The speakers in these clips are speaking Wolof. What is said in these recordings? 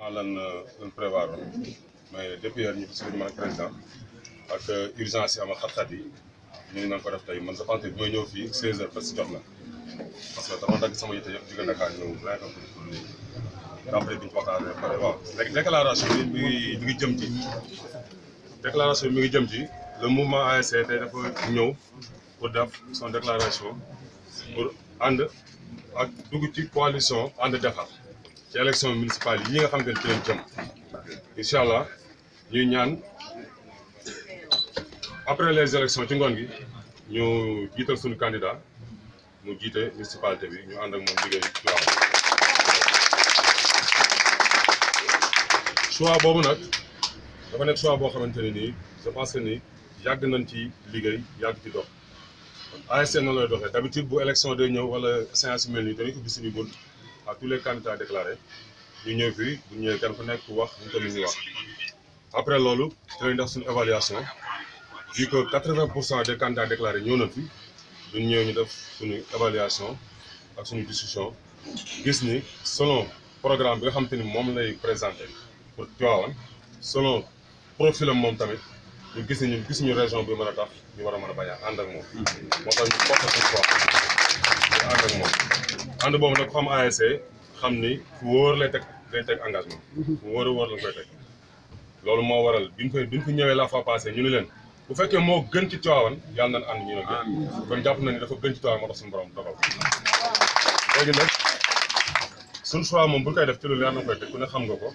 lan prévoir mais depuis hier ñu gis man ak président ak urgence yi am xat-xat yi ñu ngi ko def tey man je pense que bi may ñëw fii 16h presque jot na parce que dama dagg sama yitte yëpp jóge Dakar ñëw vraiment pour lii après bi ñu waxtaanee pare waaw léegi déclaration bi mi ngi jëm ci déclaration bi mi ngi jëm ci le mouvement ASC tey dafa ñëw pour def son déclaration pour ànd ak dugg ci coalition ànd Déffar ci élection municipale yi nga xam ne ci lañ jëm incha allah ñuy ñaan après les élections ci ngoon gi ñu jiital suñu candidat mu jiite municipalité bi ñu ànd ak moom liggéey ci waaw. choix boobu nag dafa nekk choix boo xamante ne nii je pense que ni yàgg nañ ci liggéey yàgg ci dox ASC noonu lay doxee d'habitude bu élection day ñëw wala séance yu mel nii dañuy ubbi suñu bunt à tous les candidats déclarés ñu ñëw fii bu ñëwee kenn ku nekk wax ñu ko ñu wax après loolu dinañ def suñu évaluation vu que 80% des candidats déclarés ñëw nañ fi duñ ñëw ñu def suñu évaluation ak suñu discussion gis ni selon programme bi nga xamante ni moom lay présenté pour Tivaouane selon profil am moom tamit ñu gis ni ñun gisuñu région bi mën a tax ñu war a mën a bañ a ànd ak moom moo tax ñu porte suñu choix ñu ànd ak moom ànd boobu nag ku xam ASC xam ni fu wóor lay teg engagement fu wóor a wóor lañ koy teg loolu moo waral biñ fi ñëwee la fois passée ñu ni leen bu fekkee moo gën ci Tivaouane yàlla nañ ànd ñu ne gën kon jàpp na ni dafa gën ci Tivaouane moo tax suñu borom dogal léegi nag suñu choix moom bu ñu koy def ci loolu yaa nañ koy teg ku ne xam nga ko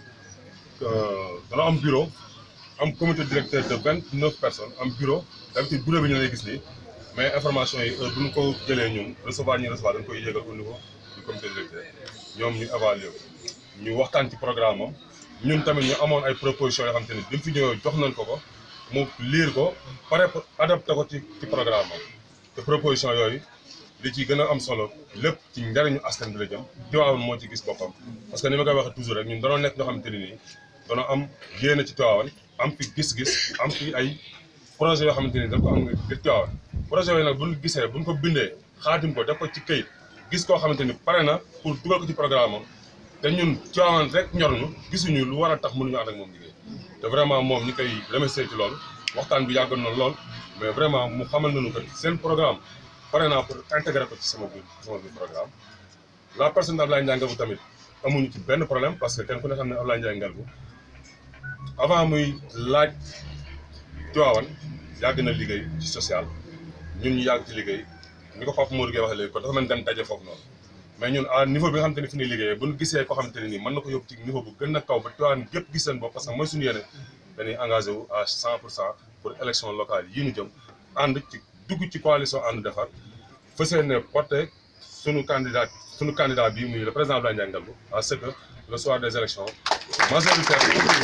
dana am bureau am comité directeur de 29 personnes am bureau d'habitude bureau bi ñu lay gis nii mais information yi heure bu ñu ko jëlee ñun recevoir dañ koy yéegal au niveau du comité directeur ñoom ñu évaluer ñu waxtaan ci programme am ñun tamit ñu amoon ay propositions yoo xam te ni bi mu fi ñëwee jox nañ ko mu lire ko pare pour adapté ko ci programme am te proposition yooyu li ci gën a am solo lépp ci njariñu askan bi la jëm Tivaouane moo ci gis boppam parce que ni ma koy waxee toujours rek ñun danoo nekk ñoo xamante ni nii danoo am yéene ci Tivaouane am fi gis-gis am fi ay projet yoo xamante ni dañ ko am ngir Tivaouane projet yooyu nag buñ gisee buñ ko bindee xaatim ko def ko ci këyit gis koo xamante ni pare na pour dugal ko ci programme am te ñun Tivaouane rek ñor ñu gisuñu lu war a tax mënuñu ànd ak moom liggéey te vraiment moom ñu koy remercier ci loolu waxtaan bi yàggoon na lool mais vraiment mu xamal nañu que seen programme pare naa pour intégrer ko ci sama biir programme la personne de Abdoulaye Ndiaye Ngalgou tamit amuñu ci benn problème parce que kenn ku ne xam ne Abdoulaye Ndiaye Ngalgou avant muy laaj Tivaouane yàgg na liggéey ci social ñun ñu yàgg ci liggéey ni ko Pape Modou Gueye waxee léegi ko dafa mel ni dem daje foofu noonu mais ñun à niveau bi nga xamante ni fi ñuy liggéeyee bu ñu gisee koo xamante ne nii mën na ko yóbbu ci niveau bu gën a kaw ba Tivaouane gépp gis seen bopp parce que mooy suñu yéene dañuy engagé wu à 100% pour élection locale yi ñu jëm ànd ci dugg ci coalition ànd Déffar fas yéene porté suñu candidat bii muy le président Abdoulaye Ndiaye Ngalgou à ce que le soir des élections majoritaire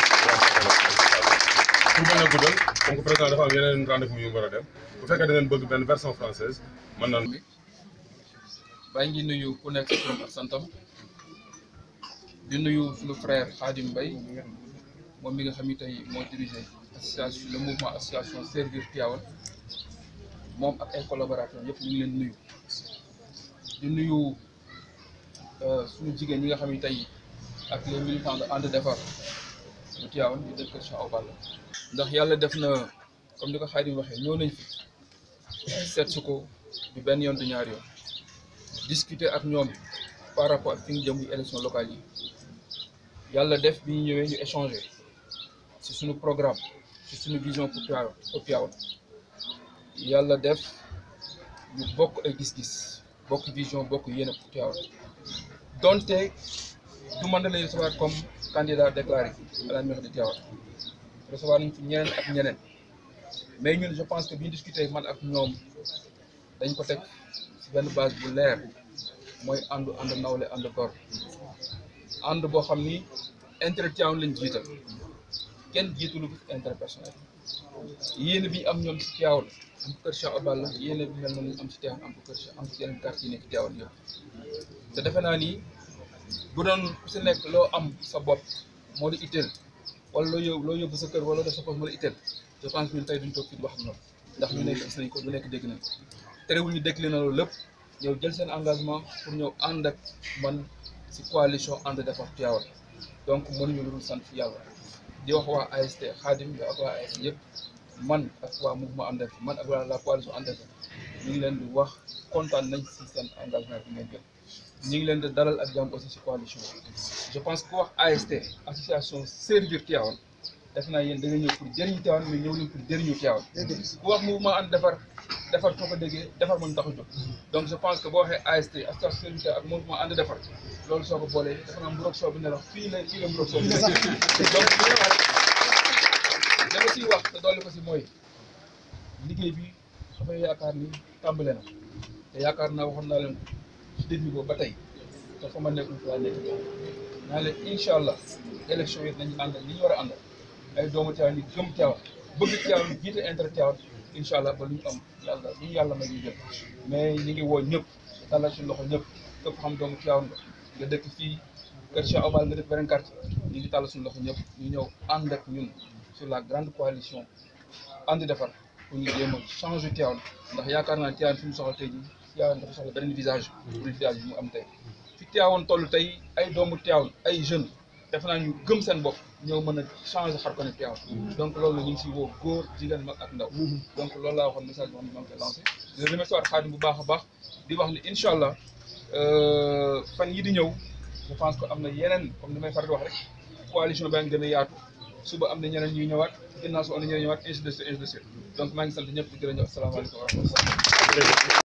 pour bañ a guddal comme que président dafa am yeneen rendez-vous yu mu war a dem bu fekkee da ngeen bëgg benn version française mën na baa ngi nuyu ku nekk turam ak santam di nuyu suñu frère Khadim Mbaye moom mi nga xam ni tey moo dirigé association le mouvement association Servir Tivaouane moom ak ay collaborateurs yëpp ñu ngi leen nuyu di nuyu suñu jigéen ñi nga xam ni tey ak les militants de ànd Déffar bu Tivaouane ñu dëkk Cheikh Awa Balla ndax yàlla def na comme ni ko Khadim waxee ñëw nañ fi seet si ko du benn yoon du ñaari yoon discuter ak ñoom par rapport ak fi ñu jëm élection locale yi yàlla def bi ñu ñëwee ñu échanger ci suñu programme ci suñu vision pour Tivaouane yàlla def ñu bokk ay gis-gis bokk vision bokk yéene pour Tivaouane donte du man lay recevoir comme candidat déclaré à la mairie de Tivaouane recevoir nañ fi ñeneen ak ñeneen mais ñun je pense que bi ñu discuter man ak ñoom dañ ko teg ci benn base bu leer mooy ànd nawle ànd gor ànd boo xam ni intérêt Tivaouane lañ jiital kenn jiitalu ko intérêt personnel yéene bi am ñoom ci Tivaouane am ko kër Cheikh Awa Balla yéene bi mel noonu am ci Tivaouane am ko kër Cheikh am ci yeneen quartier yi nekk Tivaouane yëpp te defe naa ni bu doon ku si nekk loo am sa bopp moo di itteel wala loo yóbbu sa kër wala def sa poche moo di itteel je pense que ñun tey duñ toog fii di wax ak ñoom ndax ñu nekk gis nañ ko lu nekk dégg nañ terewul ñu décliné na loolu lépp ñëw jël seen engagement pour ñëw ànd ak man ci coalition ànd Déffar Tivaouane donc mënuñu lu dul sant yàlla di wax waa AST Khadim di wax waa AST yëpp man ak waa mouvement ànd Déffar man ak waa la coalition ànd Déffar ñu ngi leen di wax kontaan nañ si seen engagement bi ngeen jël ñu ngi leen di dalal ak jàmm aussi si coalition je pense que wax AST association servir Tivaouane def naa yéen da nga ñëw pour jëriñ Tivaouane mais ñëw leen pour jëriñu Tivaouane ku wax mouvement ànd Déffar Déffar soo ko déggee Déffar mën tax a jóg donc je pense que boo waxee AST association servir ak mouvement ànd Déffar loolu soo ko boolee dafa naa mburoog soo bi ne la fii la mburoog soo bi ne donc dama siy wax te dolli ko si mooy liggéey bi dafay yaakaar ni tàmbale na te yaakaar naa waxoon naa leen si début boobu ba tey te fa ma nekkul fi laa nekk naa leen incha allah élection yi nañu àndal li ñu war a àndal ay doomu Tivaouane yi gëm Tivaouane bëgg Tivaouane jiite intérêt Tivaouane incha allah ba lu ñu am yàlla lu ñu yàlla may ñu jël mais ñu ngi woo ñëpp tàllal si loxo ñëpp képp xam doomu Tivaouane nga dëkk fii kër Cheikh Obal nga dëkk beneen quartier ñu ngi tàllal suñu loxo ñëpp ñu ñëw ànd ak ñun sur la grande coalition ànd Déffar pour ñu jéem a changer Tivaouane ndax yaakaar naa Tivaouane fi mu soxla tey jii Tivaouane dafa soxla beneen visage pour visage bi mu am tey fi Tivaouane toll tey ay doomu Tivaouane ay jeunes def naa ñu gëm seen bopp ñoo mën a changer xar ko ne Tivaouane donc loolu ñu ngi si woo góor jigéen mag ak ndaw donc loolu laa waxoon message bi ma koy lancé di remercier waat Khadim bu baax a baax di wax ni incha allah fan yi di ñëw je pense que am na yeneen comme ni may faral di wax rek coalition baa ngi gën a yaatu suba am na ñeneen ñuy ñëwaat ginnaaw su am na ñeneen ñëwaat ainsi de suite donc maa ngi sant ñëpp di gërëm ñëpp asalaamaaleykum wa rahmatulah